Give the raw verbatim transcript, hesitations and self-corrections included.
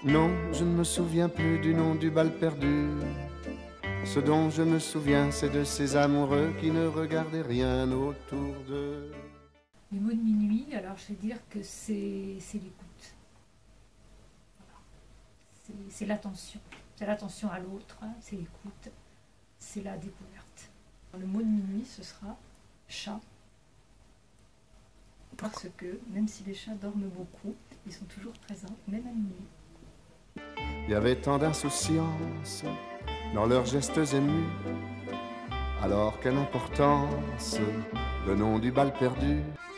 Non, je ne me souviens plus du nom du bal perdu. Ce dont je me souviens, c'est de ces amoureux qui ne regardaient rien autour d'eux. Les mots de minuit, alors je vais dire que c'est l'écoute. Voilà. C'est l'attention. C'est l'attention à l'autre, c'est l'écoute, c'est la découverte. Le mot de minuit, ce sera chat. Parce que même si les chats dorment beaucoup, ils sont toujours présents, même à minuit. Il y avait tant d'insouciance dans leurs gestes émus, alors quelle importance le nom du bal perdu.